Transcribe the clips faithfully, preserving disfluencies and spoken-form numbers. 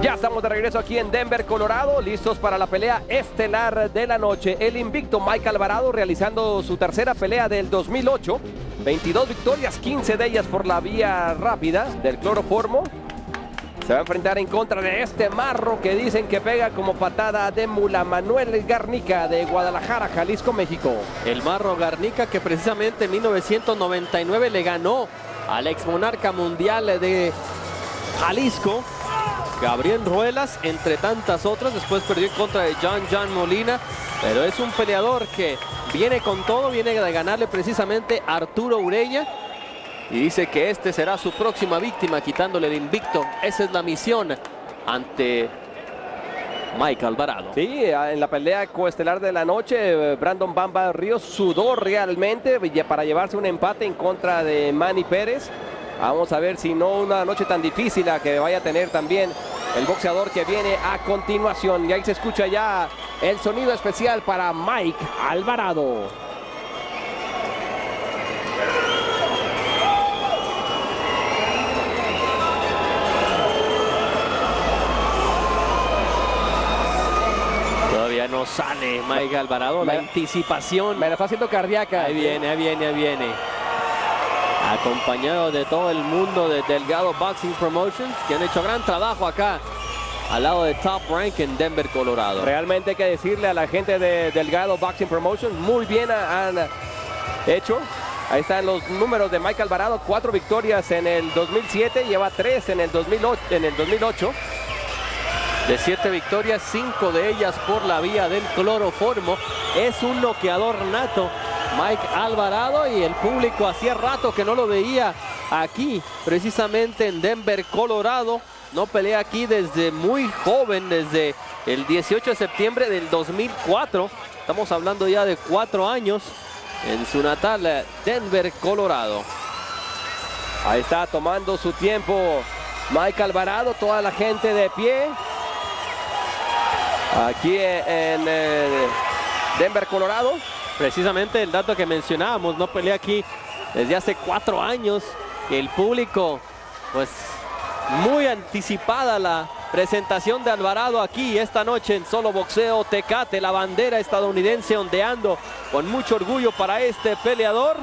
Ya estamos de regreso aquí en Denver, Colorado, listos para la pelea estelar de la noche. El invicto Mike Alvarado realizando su tercera pelea del dos mil ocho. veintidós victorias, quince de ellas por la vía rápida del cloroformo. Se va a enfrentar en contra de este marro que dicen que pega como patada de mula, Manuel Garnica de Guadalajara, Jalisco, México. El marro Garnica que precisamente en mil novecientos noventa y nueve le ganó al ex monarca mundial de Jalisco, Gabriel Ruelas, entre tantas otras. Después perdió en contra de John John Molina, pero es un peleador que viene con todo, viene de ganarle precisamente a Arturo Ureña. Y dice que este será su próxima víctima, quitándole el invicto. Esa es la misión ante Mike Alvarado. Sí, en la pelea coestelar de la noche, Brandon Bamba Ríos sudó realmente para llevarse un empate en contra de Manny Pérez. Vamos a ver si no una noche tan difícil a que vaya a tener también el boxeador que viene a continuación. Y ahí se escucha ya el sonido especial para Mike Alvarado. Todavía no sale Mike Alvarado, la me, anticipación. Me la está haciendo cardíaca. Ahí viene, ahí viene, ahí viene. Acompañado de todo el mundo de Delgado Boxing Promotions, que han hecho gran trabajo acá al lado de Top Rank en Denver, Colorado. Realmente hay que decirle a la gente de Delgado Boxing Promotions, muy bien han hecho. Ahí están los números de Mike Alvarado, cuatro victorias en el dos mil siete, lleva tres en el dos mil ocho. En el dos mil ocho. De siete victorias, cinco de ellas por la vía del cloroformo. Es un noqueador nato Mike Alvarado, y el público hacía rato que no lo veía aquí, precisamente en Denver, Colorado. No pelea aquí desde muy joven, desde el dieciocho de septiembre del dos mil cuatro. Estamos hablando ya de cuatro años en su natal Denver, Colorado. Ahí está tomando su tiempo Mike Alvarado, toda la gente de pie. Aquí en eh, Denver, Colorado. Precisamente el dato que mencionábamos, no pelea aquí desde hace cuatro años. El público, pues muy anticipada la presentación de Alvarado aquí esta noche en Solo Boxeo Tecate, la bandera estadounidense ondeando con mucho orgullo para este peleador.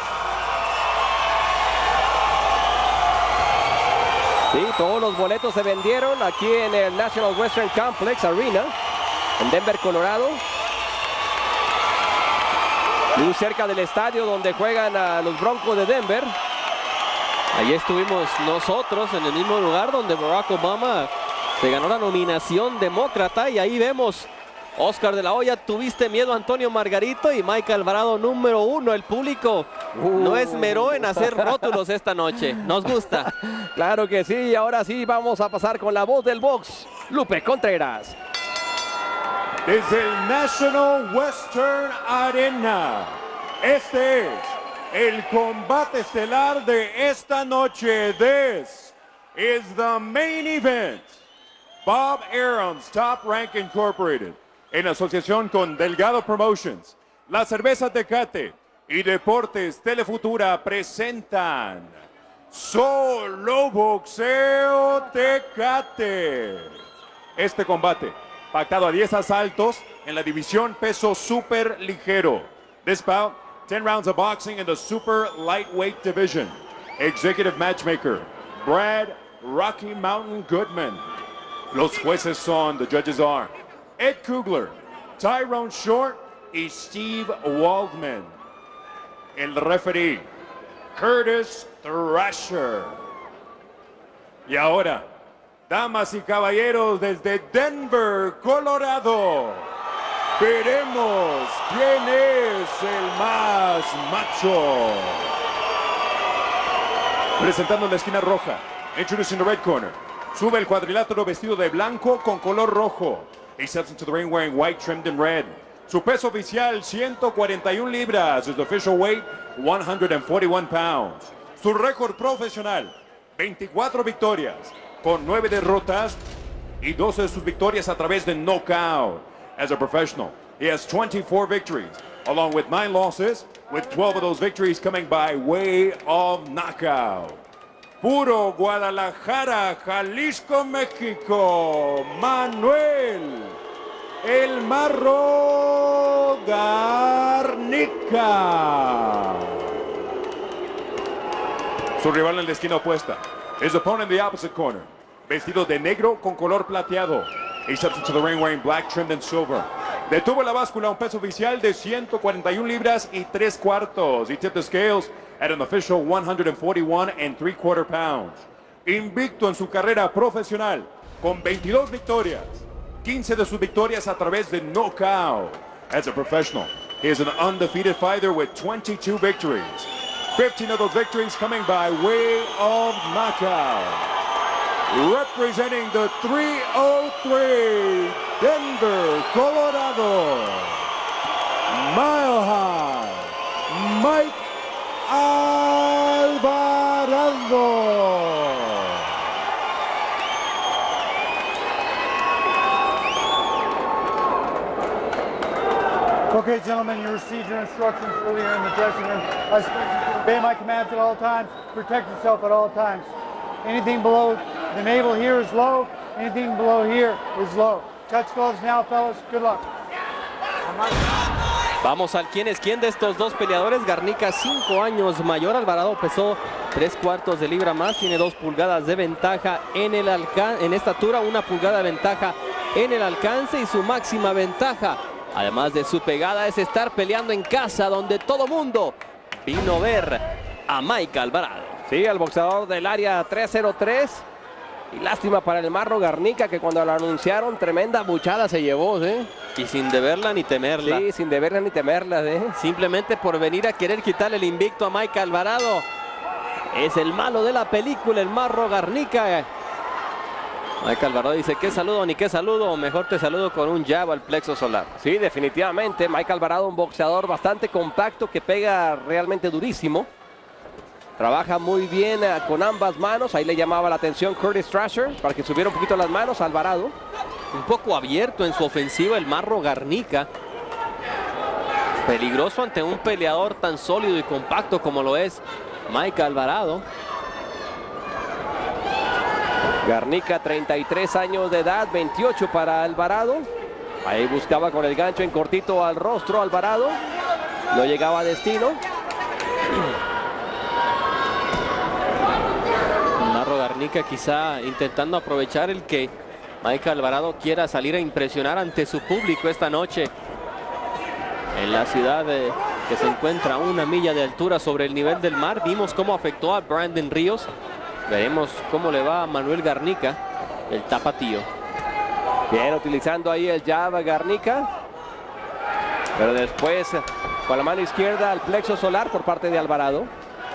Sí, todos los boletos se vendieron aquí en el National Western Complex Arena en Denver, Colorado. Muy cerca del estadio donde juegan a los Broncos de Denver. Allí estuvimos nosotros en el mismo lugar donde Barack Obama se ganó la nominación demócrata, y ahí vemos Oscar de la Hoya, tuviste miedo, Antonio Margarito, y Mike Alvarado número uno. El público uh. no esmeró en hacer rótulos esta noche. Nos gusta. Claro que sí. Y ahora sí vamos a pasar con la voz del box, Lupe Contreras. Desde el National Western Arena, este es el combate estelar de esta noche. This is the main event. Bob Arum's Top Rank Incorporated, en asociación con Delgado Promotions, La Cerveza Tecate y Deportes Telefutura presentan Solo Boxeo Tecate. Este combate, pactado a diez asaltos en la división peso super ligero. This bout, ten rounds of boxing in the super lightweight division. Executive matchmaker, Brad Rocky Mountain Goodman. Los jueces son, the judges are, Ed Kugler, Tyrone Short y Steve Waldman. El referee, Curtis Thrasher. Y ahora, damas y caballeros, desde Denver, Colorado, veremos quién es el más macho. Presentando en la esquina roja, introducing the red corner, sube el cuadrilátero vestido de blanco con color rojo. He steps into the ring wearing white trimmed in red. Su peso oficial, ciento cuarenta y una libras. His official weight, one hundred forty-one pounds. Su récord profesional, veinticuatro victorias, con nueve derrotas y doce de sus victorias a través de knockout. As a professional, he has twenty-four victories, along with nine losses, with twelve of those victories coming by way of knockout. puro Guadalajara, Jalisco, México, Manuel El Marro Garnica. Su rival en la esquina opuesta. His opponent in the opposite corner. Vestido de negro con color plateado. He steps into the ring wearing black trimmed in silver. Detuvo la báscula a un peso oficial de ciento cuarenta y una libras y tres cuartos. He tipped the scales at an official one forty-one and three quarter pounds. Invicto en su carrera profesional con veintidós victorias. quince de sus victorias a través de knockout. As a professional, he is an undefeated fighter with twenty-two victories. fifteen of those victories coming by way of knockout. Representing the three oh three, Denver, Colorado, Mile High, Mike Alvarado. Okay, gentlemen, you received your instructions earlier in the dressing room. I expect you to obey my commands at all times. Protect yourself at all times. Anything below the navel here is low. Anything below here is low. Touch gloves now, fellas. Good luck. Vamos al quién es quién de estos dos peleadores. Garnica, cinco años mayor. Alvarado pesó tres cuartos de libra más. Tiene dos pulgadas de ventaja en el alcance, en estatura, una pulgada de ventaja en el alcance, y su máxima ventaja, además de su pegada, es estar peleando en casa, donde todo mundo vino a ver a Mike Alvarado. Sí, el boxeador del área tres cero tres. Y lástima para el Marro Garnica, que cuando lo anunciaron, tremenda buchada se llevó, ¿eh? Y sin deberla ni temerla. Sí, sin deberla ni temerla, ¿eh? Simplemente por venir a querer quitarle el invicto a Mike Alvarado. Es el malo de la película, el Marro Garnica. Mike Alvarado dice, ¿qué saludo ni qué saludo? Mejor te saludo con un jab al plexo solar. Sí, definitivamente. Mike Alvarado, un boxeador bastante compacto que pega realmente durísimo. Trabaja muy bien uh, con ambas manos. Ahí le llamaba la atención Curtis Thrasher para que subiera un poquito las manos a Alvarado. Un poco abierto en su ofensiva el Marro Garnica. Peligroso ante un peleador tan sólido y compacto como lo es Mike Alvarado. Garnica, treinta y tres años de edad, veintiocho para Alvarado. Ahí buscaba con el gancho en cortito al rostro Alvarado. No llegaba a destino. Marro Garnica quizá intentando aprovechar el que Mike Alvarado quiera salir a impresionar ante su público esta noche en la ciudad de, que se encuentra a una milla de altura sobre el nivel del mar. Vimos cómo afectó a Brandon Ríos. Veremos cómo le va a Manuel Garnica, el tapatío. Bien, utilizando ahí el jab a Garnica. Pero después con la mano izquierda al plexo solar por parte de Alvarado.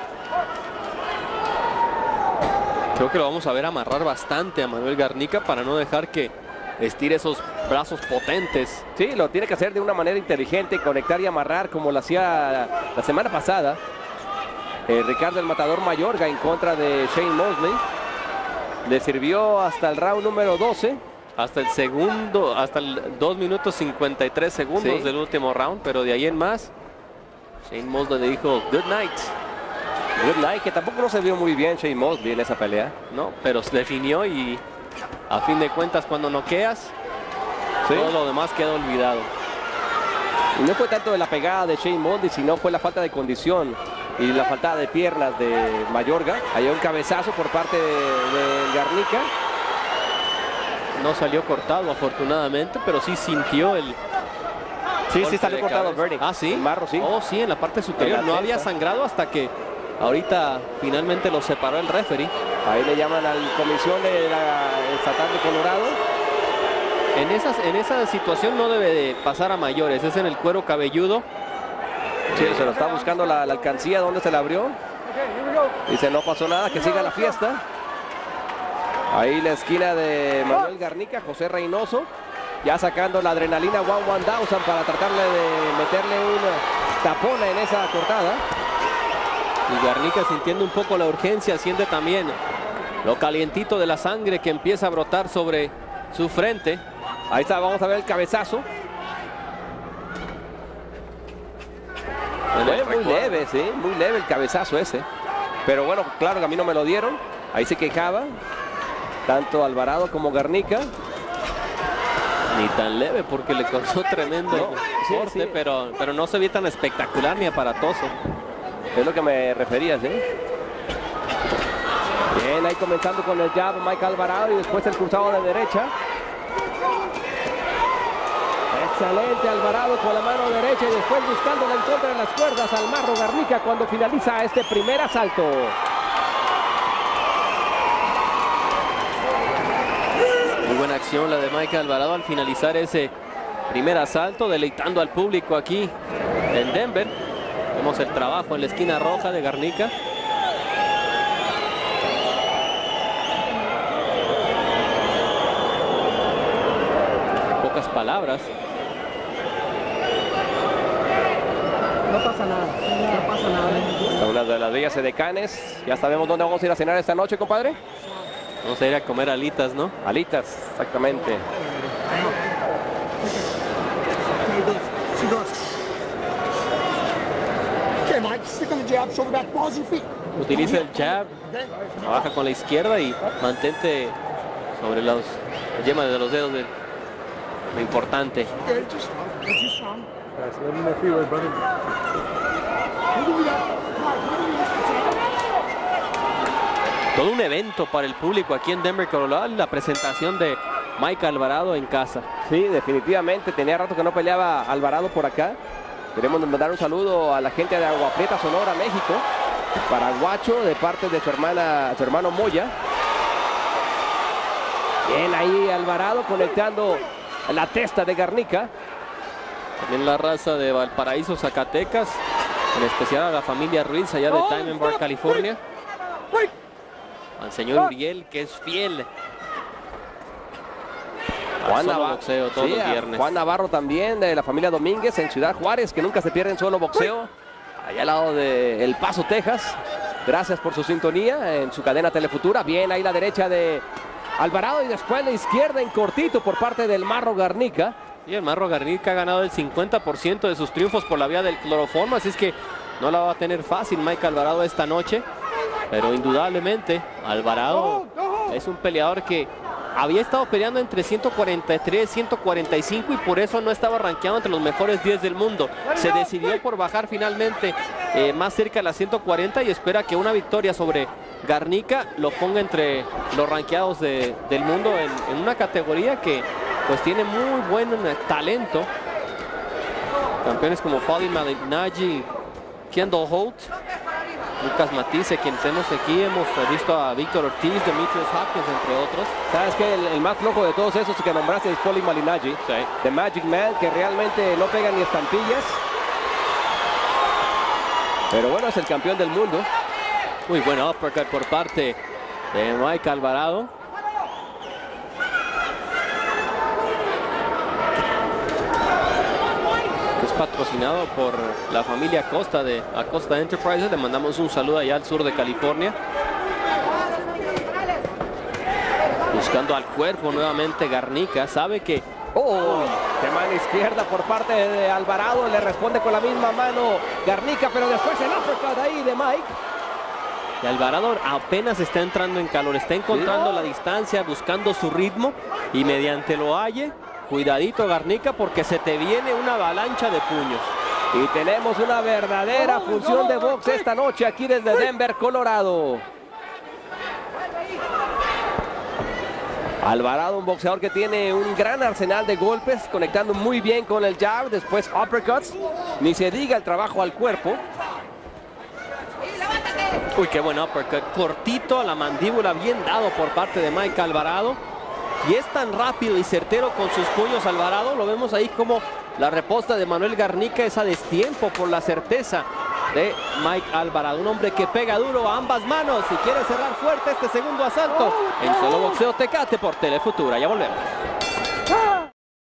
Creo que lo vamos a ver amarrar bastante a Manuel Garnica para no dejar que estire esos brazos potentes. Sí, lo tiene que hacer de una manera inteligente, conectar y amarrar como lo hacía la semana pasada. Eh, Ricardo el Matador Mayorga en contra de Shane Mosley. Le sirvió hasta el round número doce. Hasta el segundo, hasta el dos minutos cincuenta y tres segundos sí. del último round, pero de ahí en más, Shane Mosley le dijo good night. Good night, que tampoco no se vio muy bien Shane Mosley en esa pelea. No, pero se definió y a fin de cuentas cuando noqueas, sí. todo lo demás queda olvidado. Y no fue tanto de la pegada de Shane Mosley, sino fue la falta de condición y la falta de piernas de Mayorga. Hay un cabezazo por parte de, de Garnica. No salió cortado afortunadamente, pero sí sintió el... Sí, sí salió cortado Bernie. Ah, sí. El Marro, sí. Oh, sí, en la parte superior. No había sangrado hasta que ahorita finalmente lo separó el referee. Ahí le llaman a la comisión de la estatal de Colorado. En, esas, en esa situación no debe de pasar a mayores. Es en el cuero cabelludo. Sí, se lo está buscando la, la alcancía donde se la abrió. Dice no pasó nada, que siga la fiesta. Ahí la esquina de Manuel Garnica, José Reynoso, ya sacando la adrenalina one one thousand para tratarle de meterle un tapón en esa cortada. Y Garnica sintiendo un poco la urgencia, siente también lo calientito de la sangre que empieza a brotar sobre su frente. Ahí está, vamos a ver el cabezazo. Fue muy leve, sí, muy leve el cabezazo ese. Pero bueno, claro que a mí no me lo dieron. Ahí se quejaba tanto Alvarado como Garnica. Ni tan leve porque le causó tremendo No, sí, corte, sí. Pero, pero no se ve tan espectacular ni aparatoso. Es lo que me referías, ¿eh? Bien, ahí comenzando con el jab Mike Alvarado y después el cruzado de derecha. Excelente Alvarado con la mano derecha y después buscándola en contra de las cuerdas al Marro Garnica cuando finaliza este primer asalto. Muy buena acción la de Mike Alvarado al finalizar ese primer asalto, deleitando al público aquí en Denver. Vemos el trabajo en la esquina roja de Garnica. Pocas palabras. No pasa nada, no pasa nada. Una de las bellas edecanes. Ya sabemos dónde vamos a ir a cenar esta noche, compadre. Vamos a ir a comer alitas, ¿no? Alitas, exactamente. She goes. Okay, Mike, stick on the jab, shoulder back, balls your feet. Utiliza el jab, trabaja con la izquierda y mantente sobre los yemas de los dedos de lo importante. Okay, just, just strong. Guys, let me know if you're right, brother. Look at me that. Come on, look at me this. Todo un evento para el público aquí en Denver, Colorado, la presentación de Mike Alvarado en casa. Sí, definitivamente. Tenía rato que no peleaba Alvarado por acá. Queremos mandar un saludo a la gente de Agua Prieta, Sonora, México. Para Guacho, de parte de su hermana, su hermano Moya. Bien ahí Alvarado conectando la testa de Garnica. También la raza de Valparaíso, Zacatecas, en especial a la familia Ruiz allá de Diamond Bar, California. Al señor Uriel, que es fiel Juan solo Navarro, boxeo todos sí, los a viernes. Juan Navarro también, de la familia Domínguez en Ciudad Juárez, que nunca se pierde en solo boxeo. Allá al lado de El Paso, Texas. Gracias por su sintonía en su cadena Telefutura. Bien ahí la derecha de Alvarado y después la izquierda en cortito por parte del Marro Garnica. Y el Marro Garnica ha ganado el cincuenta por ciento de sus triunfos por la vía del cloroformo, así es que no la va a tener fácil Mike Alvarado esta noche. Pero indudablemente Alvarado es un peleador que había estado peleando entre ciento cuarenta y tres, ciento cuarenta y cinco y por eso no estaba rankeado entre los mejores diez del mundo. Se decidió por bajar finalmente eh, más cerca de las ciento cuarenta y espera que una victoria sobre Garnica lo ponga entre los rankeados de, del mundo en, en una categoría que pues tiene muy buen talento. Campeones como Paulie Malignaggi, Kendall Holt, Lucas Matisse, quien tenemos aquí, hemos visto a Víctor Ortiz, Demetrius Hopkins, entre otros. Sabes que el, el más flojo de todos esos que nombraste es Paulie Malignaggi, Sí. de Magic Man, que realmente no pega ni estampillas. Pero bueno, es el campeón del mundo. Muy buen uppercut por parte de Mike Alvarado. Es patrocinado por la familia Acosta de Acosta Enterprises. Le mandamos un saludo allá al sur de California. Buscando al cuerpo nuevamente Garnica. Sabe que Oh, de mano izquierda por parte de Alvarado. Le responde con la misma mano Garnica, pero después el uppercut ahí de Mike. y Alvarado apenas está entrando en calor. Está encontrando la distancia, buscando su ritmo. Y mediante lo halle, cuidadito Garnica, porque se te viene una avalancha de puños. Y tenemos una verdadera función de box esta noche aquí desde Denver, Colorado. Alvarado, un boxeador que tiene un gran arsenal de golpes, conectando muy bien con el jab, después uppercuts, ni se diga el trabajo al cuerpo. Uy, qué buen uppercut, cortito a la mandíbula, bien dado por parte de Mike Alvarado. Y es tan rápido y certero con sus puños Alvarado, lo vemos ahí como la respuesta de Manuel Garnica es a destiempo por la certeza de Mike Alvarado. Un hombre que pega duro a ambas manos y quiere cerrar fuerte este segundo asalto en Solo Boxeo Tecate por Telefutura. Ya volvemos.